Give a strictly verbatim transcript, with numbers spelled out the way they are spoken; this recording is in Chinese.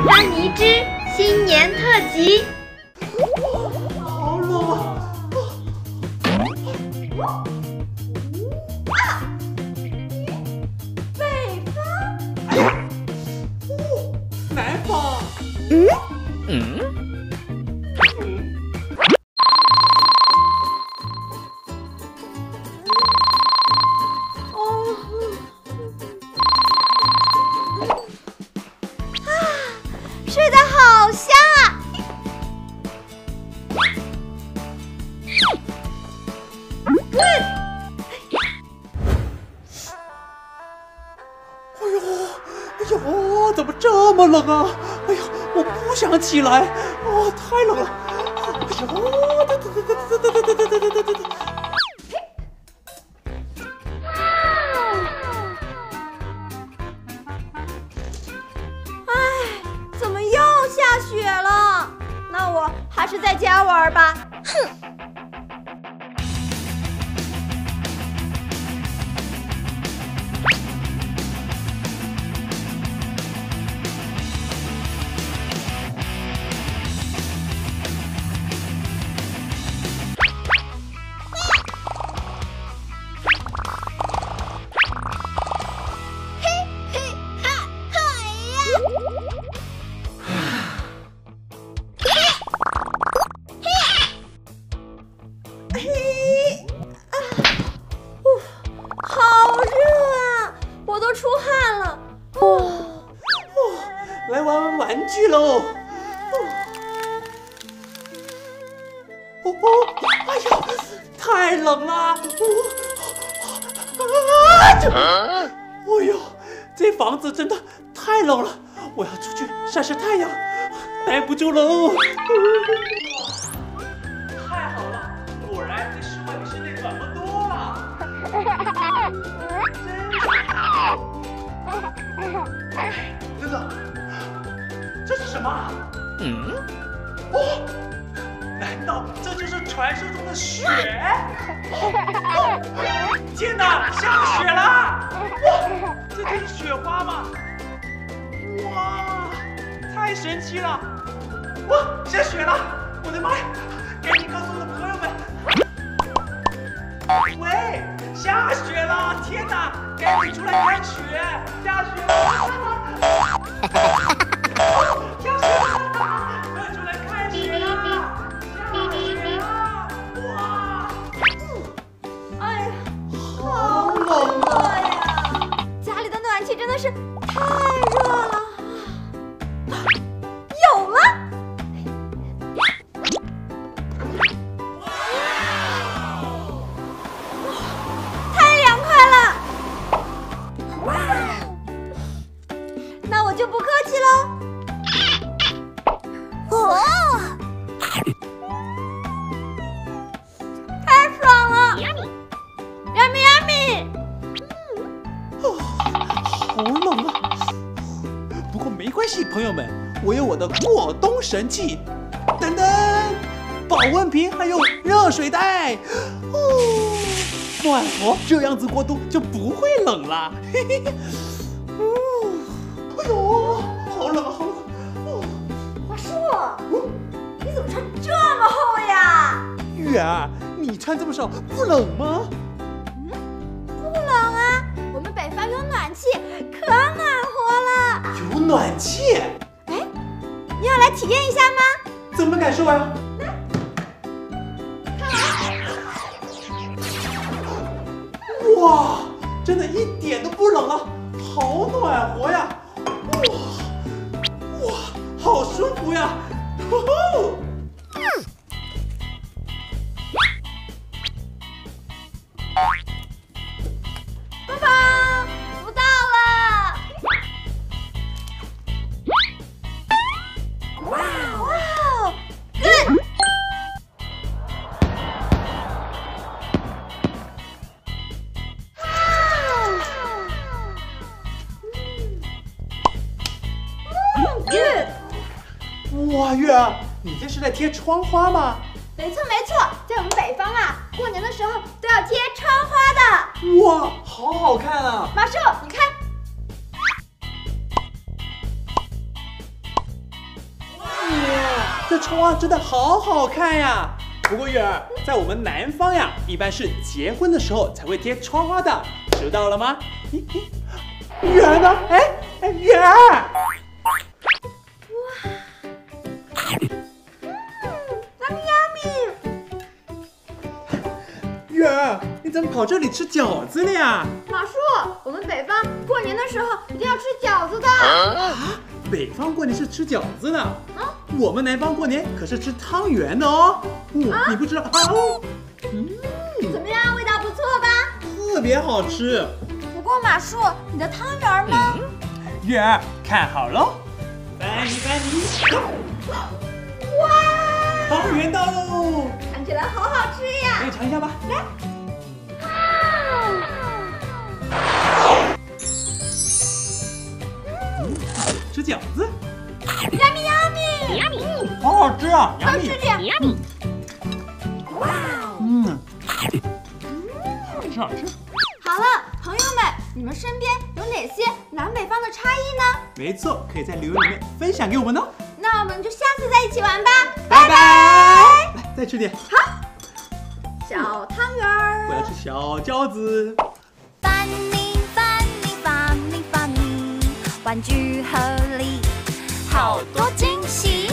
安妮之新年特辑。 好冷啊！ 啊！北方？ 哎呀，哦，南方。 嗯嗯。 睡得好香啊！嗯， 哎呦，哎呦，怎么这么冷啊？哎呀，我不想起来，哦，太冷了。哎呦，哒哒哒哒哒哒哒哒哒哒哒。 下雪了，那我还是在家玩吧。哼。嘿嘿哈嘿呀！ 出汗了，哦， 哦，来玩玩具喽！哦哦哦，哎呀，太冷了！哦啊！这，哎呦，这房子真的太冷了，我要出去晒晒太阳，待不住喽！太好了，果然这室外比室内暖和多了。真的？这是什么？嗯？哦，难道这就是传说中的雪？哦、天哪，下雪了！哇，这就是雪花吗？哇，太神奇了！哇，下雪了！我的妈呀！赶紧告诉我的朋友们。喂，下雪了！天哪，赶紧出来看雪！下雪了！下雪了！快出来看雪啦！下雪了！哇！ 哎呀，好热呀！家里的暖气真的是太热了。有了！ 就不客气喽。哦，太爽了 ！Yummy yummy。 哦，好冷啊！不过没关系，朋友们，我有我的过冬神器，噔噔，保温瓶还有热水袋。哦，暖和，这样子过冬就不会冷了。嘿嘿嘿。 哎呦，好冷啊，好冷！哦， 华树，嗯，你怎么穿这么厚呀？ 月儿，你穿这么少不冷吗？ 嗯，不冷啊，我们北方有暖气，可暖和了。 有暖气？ 哎，你要来体验一下吗？ 怎么感受啊？ 来，看我。 哇，真的一点都不冷了，好暖和呀！ 哇哇，好舒服呀！吼吼。 棒棒，不到了！哇哇 ，good！ 哇，月儿，你这是在贴窗花吗？ 没错没错，在我们北方啊，过年的时候都要贴窗花的。 哇，好好看啊！ 马叔，你看。 这窗花真的好好看呀！不过月儿，在我们南方呀，一般是结婚的时候才会贴窗花的，知道了吗？咦咦，月儿呢？哎哎，月儿！ 哇，嗯 ，yummy yummy。 月儿，你怎么跑这里吃饺子了呀？ 马叔，我们北方过年的时候一定要吃饺子的。 啊，北方过年是吃饺子的。 啊， 我们南方过年可是吃汤圆的哦。哦， 啊、 你不知道啊？嗯， 怎么样？味道不错吧？ 特别好吃。 不过马叔，你的汤圆呢？ 嗯、月儿，看好喽，翻一翻你， 哇， 汤圆到喽！ 看起来好好吃呀！ 来尝一下吧， 来。 吃饺子 ，yummy yummy yummy， 好好吃啊！ 好吃点 ，yummy。 哇， 嗯，好吃好吃。 好了，朋友们，你们身边有哪些南北方的差异呢？ 没错，可以在留言里面分享给我们哦。 那我们就下次再一起玩吧， 拜拜。来，再吃点。 好，小汤圆儿。 我要吃小饺子。 翻你翻你翻你翻你，玩具盒里好多惊喜。